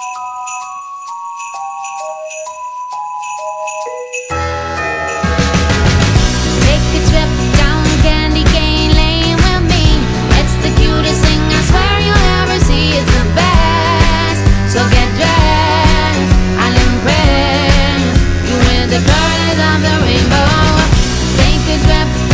Take a trip down Candy Cane Lane with me. It's the cutest thing I swear you'll ever see. It's the best. So get dressed, I'll impress you with the colors of the rainbow. Take a trip